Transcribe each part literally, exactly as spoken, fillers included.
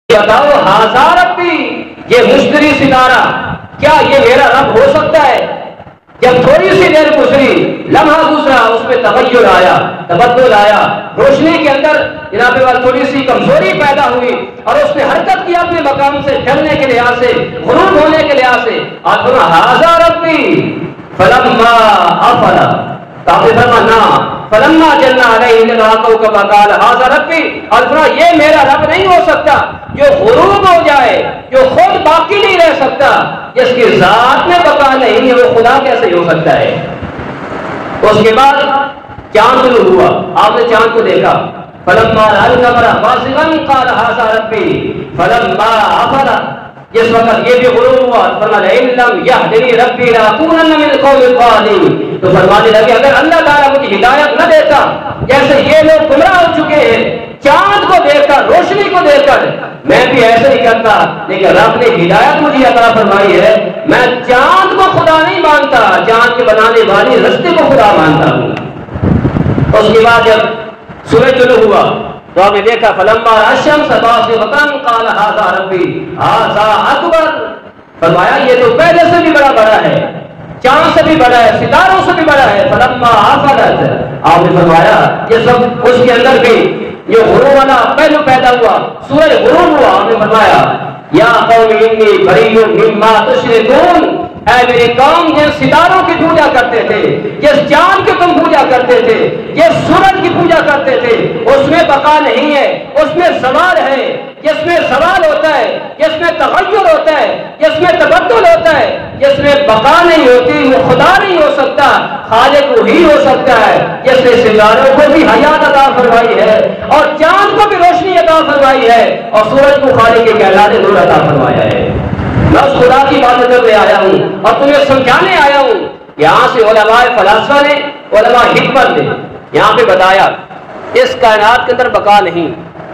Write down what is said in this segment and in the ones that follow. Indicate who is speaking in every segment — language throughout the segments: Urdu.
Speaker 1: بتاؤ ہاذا ربی، یہ مشتری ستارہ کیا یہ میرا رب ہو سکتا ہے؟ جب تھوڑی سی دیر گزری، لمحہ گزرا، اس میں تغیر آیا، تبدل آیا، روشنی کے اندر جناب والا تھوڑی سی کمزوری پیدا ہوئی اور اس نے حرکت کیا اپنے مقام سے ڈھلنے کے لحاظ سے، غروب ہونے کے لحاظ سے۔ آج فرما ہاذا ربی فلما افل، تاکہ فرما نا فلما جن علیہ الراقو کما قال ہاذا ربی، اور فرما یہ میرا رب نہیں ہو سکتا جو غروب ہو جائے، جو خود باقی نہیں رہ سکتا، جس کی ذات میں بقا نہیں ہے، وہ خدا کیسے ہو سکتا ہے؟ اس کے بعد چاند طلوع ہوا، آپ نے چاند کو دیکھا، فلما رأى القمر بازغا قال هذا ربي فلما افل، جس وقت یہ بھی غروب ہوا فرمایا لئن لم يهدني ربي لأكونن من القوم الضالين، تو فرمانے لگے اگر اللہ تعالیٰ مجھے ہدایت نہ دیتا، جیسے یہ لوگ گمراہ ہو چکے ہیں، چاند کو دیکھ کر، روشنی کو دیکھ کر میں بھی ایسے ہی کرتا، لیکن رب نے ہدایت مجھے عطا فرمائی ہے، میں چاند کو خدا نہیں مانتا، چاند کے بنانے والی رشتے کو خدا مانتا ہوں۔ اس کے بعد جب سورج طلوع ہوا تو آپ نے دیکھا فلما الشمس بازغۃ قال هذا ربی هذا اکبر، فرمایا یہ تو پہلے سے بھی بڑا بڑا ہے، چاند سے بھی بڑا ہے، ستاروں سے بھی بڑا ہے۔ فلما افلت، آپ نے فرمایا یہ سب اس کے اندر بھی یہ غروب والا پہلو پیدا ہوا، سورج غروب ہوا، آپ نے فرمایا یا قوم انی بریء مما تشرکون، اے میری قوم جن ستاروں کی پوجا کرتے تھے، جس چاند کی تم پوجا کرتے تھے، جس سورج کی پوجا کرتے تھے، اس میں بقا نہیں ہے، اس میں زوال ہے، جس میں زوال ہوتا ہے، جس میں تغیر ہوتا ہے، جس میں تبدل ہوتا ہے، جس میں بقا نہیں ہوتی، وہ خدا نہیں ہو سکتا، خالق وہی ہو سکتا ہے جس نے ستاروں کو بھی حیات عطا فرمائی ہے اور چاند کو بھی روشنی عطا فرمائی ہے اور سورج کو خالق کے کائنات نے نور عطا فرمایا ہے۔ میں اس خدا کی بات کرنے آیا ہوں اور تمہیں سمجھانے آیا ہوں۔ یہاں سے علماء فلاسفہ نے، علماء حکمت نے یہاں پہ بتایا اس کائنات کے اندر بقا نہیں،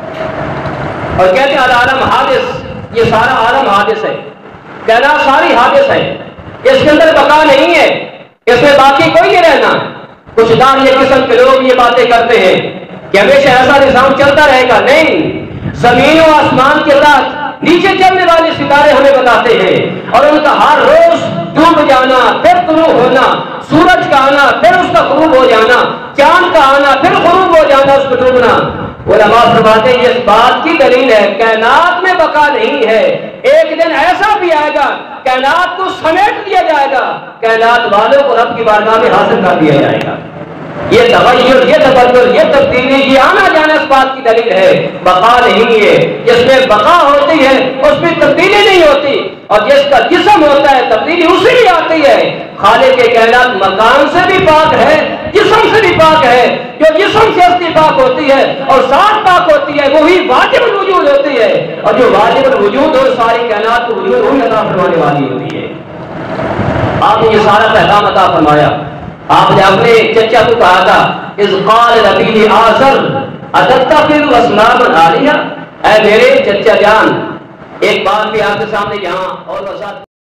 Speaker 1: اور کہتے ہیں العالم حادث، یہ سارا عالم حادث ہے، کائنات ساری حادث ہے، اس کے اندر بقا نہیں ہے، اس میں باقی کوئی نہیں رہنا۔ کچھ دان یہ قسم کے لوگ یہ باتیں کرتے ہیں کہ ہمیشہ ایسا نظام چلتا رہے گا، نہیں، زمین و آسمان کے ساتھ نیچے چلنے والے ستارے ہمیں بتاتے ہیں اور ان کا ہر روز ڈوب جانا، پھر طلوع ہونا، سورج کا آنا پھر اس کا غروب ہو جانا، چاند کا آنا پھر غروب ہو جانا، اس کو ڈوبنا۔ علماء فرماتے ہیں یہ اس بات کی دلیل ہے کائنات میں بقا نہیں ہے، ایک دن ایسا بھی آئے گا کائنات کو سمیٹ دیا جائے گا، کائنات والوں کو رب کی بارگاہ میں حاضر کر دیا جائے گا۔ یہ تغیر، یہ تبدل، یہ تبدیلی، یہ آنا جانا اس بات کی دلیل ہے بقا نہیں ہے۔ جس میں بقا ہوتی ہے اس میں تبدیلی نہیں ہوتی، اور جس کا جسم ہوتا ہے تبدیلی اسی میں آتی ہے۔ خالق کے کائنات مکان سے بھی پاک ہے، جسم سے بھی پاک ہے، جو جسم سے اصلی پاک ہوتی ہے اور ذات پاک ہوتی ہے وہی واجب الوجود ہوتی ہے، اور جو واجب الوجود ہو ساری کائنات کو وجود وہی عطا فرمانے والی ہوتی ہے۔ آپ نے یہ سارا پیغام عطا فرمایا۔ آپ نے اپنے چچا کو کہا تھا اذ قال لبی آزر اتتخذ اصناما آلیہ، اے میرے چچا جان، ایک بات بھی آپ کے سامنے یہاں اور وضاحت